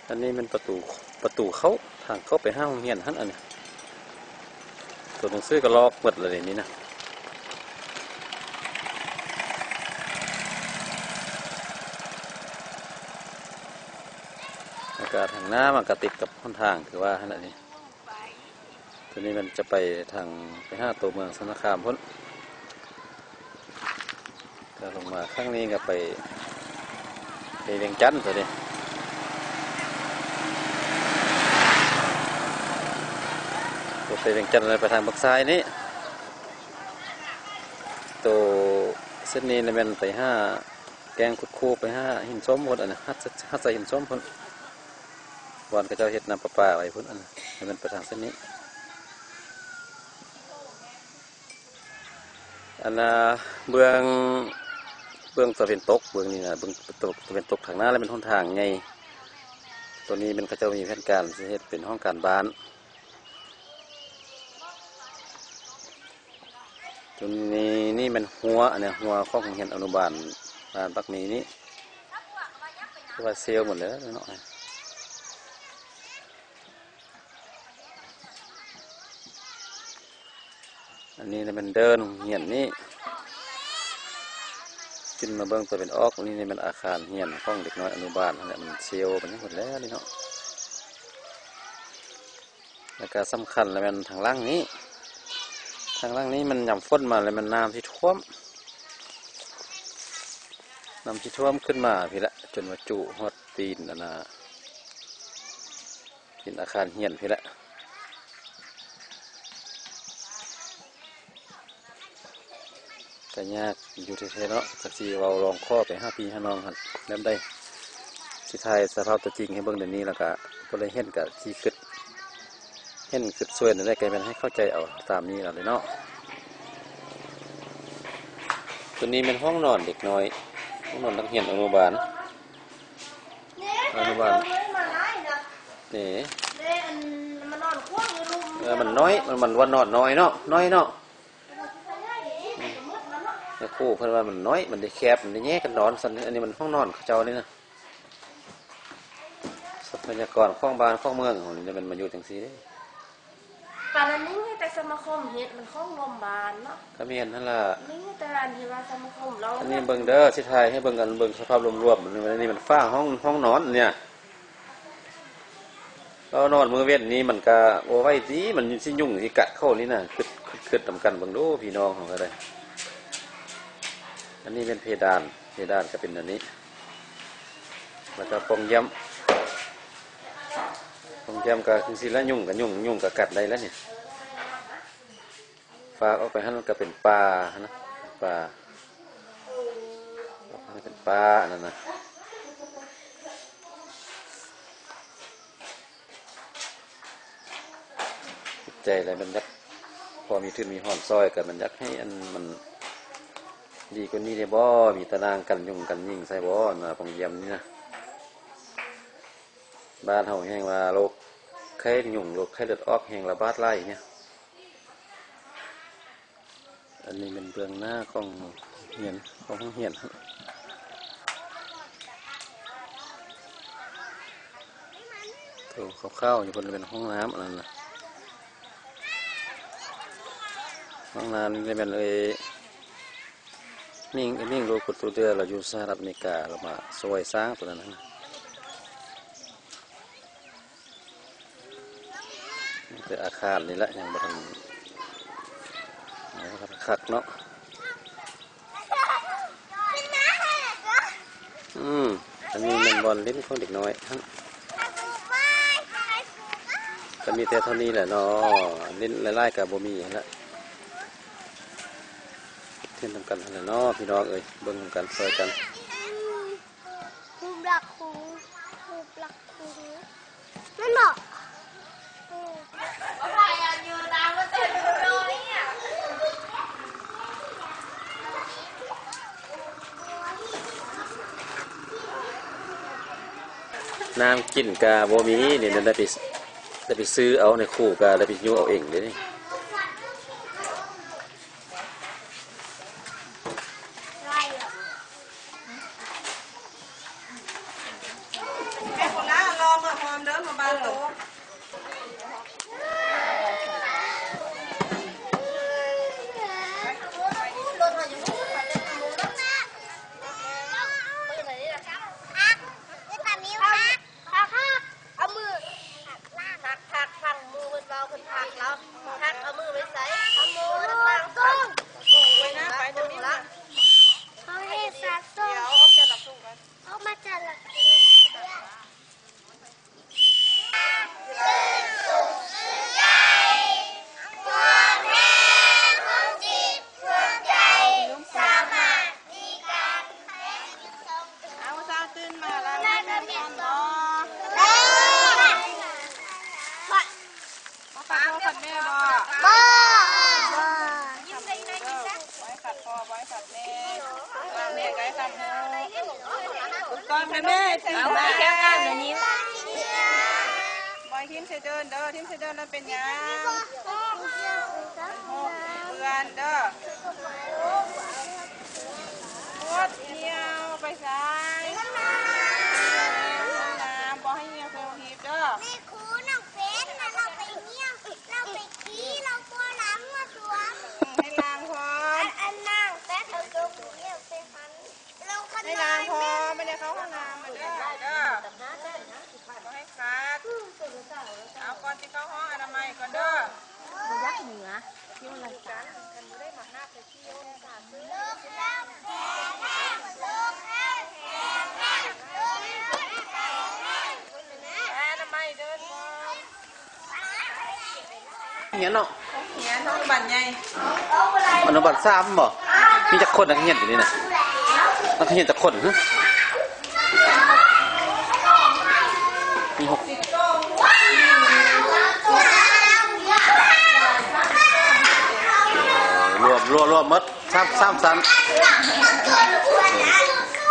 อันนี้มันประตูเข้าทางเข้าไปห้างโรงเรียนท่านอันนี้ตัวหนังสือก็ล็อกหมดเลยนี่นะอากาศทางน้ำมันก็ติดกับข้นทางคือว่าขนาดนี้ตัวนี้มันจะไปทางไปห้าตัวเมืองสารคามพ้นก็ลงมาข้างนี้ก็ไปเวียงจันทร์ตัวนี้ตัวไปเวียงจันทร์เลยไปทางบักซ้ายนี้ตัวเส้นนี้มันไปห้าแกงคุดคูไปห้าหินส้มพ้นอันนี้ฮัดใส่หินส้มพ้นวันก็เจ้าเห็ดน้ำประปาไว้พ้นอันนี้มันไปทางเส้นนี้อันน่ะเบื้องตะวันตกเบื้องนี้นะเบื้องตะวันตกทางหน้าแล้วเป็นห้องทางไงตัวนี้มันก็จะมีแผนการเฮ็ดเป็นห้องการบ้านตัวนี้นี่มันหัวอันนี้หัวข้องเห็นอนุบาลบ้านปักมีนี้คือว่าเซลหมดเลยเนาะอันนี้มันเดินเหียนนี่ขึ้นมาเบื้องตัวเป็นออกนี่มันอาคารเหียนห้องเด็กน้อยอนุบาลนั่นแหละมันเซลมันหมดแล้วนี่เนาะแล้วก็สำคัญแล้วมันทางล่างนี้มันย่ำฝนมาแล้วมันน้ำที่ท่วมขึ้นมาพี่ละจนว่าจุฮอดตีนนะเป็นอาคารเหียนพี่ละแต่ยากอยู่ที่เนาะสักทีเราลองข้อไป5 ปี5 น้องครับเริ่มได้สิทายสภาพตัวจริงให้เบิ่งเดี๋ยวนี้แล้วก็เลยเห็นกับที่เห็นช่วยได้ไกลเป็นให้เข้าใจเอาตามนี้เลยเนาะตัวนี้เป็นห้องนอนเด็กน้อยห้องนอนนักเรียนอนุบาลนี่มันน้อยมันว่านอนน้อยเนาะแต่คู่เพื่อนว่ามันน้อยมันได้แคบมันได้แยกกันนอนสันอันนี้มันห้องนอนเขาเจ้านี่นะทรัพยากรข้องบ้านข้องเมืองของนี่มันมาอยู่จังซี่ป่านนี้แต่สมาคมเฮ็ดมันข้องโรงพยาบาลเนาะก็มีอันนั่นล่ะนี่แต่อันที่ว่าสมาคมเราอันนี้เบิ่งเด้อสิทายให้เบิ่งกันเบิ่งสภาพรวมๆมันนี่มันฟ้าห้องนอนเนี่ยเรานอนมือเว้นนี้มันก็โอ้ไว้สิมันสิยุ่งสิกะเข้านี่น่ะคึดนำกันเบิ่งดูพี่น้องของก็ได้อันนี้เป็นเพดานก็เป็นอันนี้แล้วก็ปองย้ำก็คือสิละยุ่งกับกัดได้แล้วเนี่ยฝากออกไปหั่นก็เป็นปลานะปลาเป็นปลานั่นนะใจอะไรมันยักพอมีทุนมีห่อนซอยกันมันยักให้อันมันดีกว่านี้ได้บ่มีตารางกันยุ่งกันยิ่งใส่บ่นะปองเยี่ยมนี่นะบ้านเฮาแห้งว่าโรคไข้ยุ่งโรคไข้เลือดออกแห้งระบาดไล่เนี่ยอันนี้เป็นเบื้องหน้าของเหียนของห้องเหียนตัวข้าวๆอยู่บนเป็นห้องน้ำอันนั้นนะห้องน้ำนี่เป็นเลยมิ่งโลกุตุเดือเราอยู่สหรัฐอเมริกาเรามาสวยสร้างตัวนั้นนะเป็นอาคารนี่แหละยังบ่ทันคักเนาะอันนี้มันบอลเล่นของเด็กน้อยก็มีแต่เท่านี้แหละเนาะเล่นไล่ๆกับบ่มีแล้วเที่ยงทำกันอะไรเนาะพี่น้องเอ้ยเบิ่งทำกันซอยกันครูปลักครูไม่บอกน้ำกินกาบ่มีนี่ได้ไปซื้อเอาในคู่กาได้ไปยุ่เอาเองเลยนี่ก่อนให้แม่เอาไปแก้กันแบบนี้บอยทีมเสเดินเด้อทีมเสเดินแล้วเป็นยังเพื่อนเด้อโคตรเหี่ยวไปซ้ายน้ำบอกให้เหี่ยวเฟลฮีบเด้อแม่ครูน้องเฟสนะเราไปเที่ยวเราไปขี่เรากลัวน้ำมาสวมให้ล้างพร้อมอันนั่งแต่เธอโดนเที่ยวไปหันเราคนให้ล้างพร้อมไม่ได้เข้าห้องน้ำมาเด้อเด้อบอกให้ขาดเอาก่อนที่เข้าห้องอนามัยก่อนเด้อยักษ์เหนือที่มันกันกันไม่ได้มาหน้าไปเที่ยวเฮียนเนาะเฮียนน้องบันใหญ่อนุบาล3บ่มีจักคนนักเรียนอยู่นี่น่ะนักเรียนจักคนฮะมี6รวมหมด3ชั้น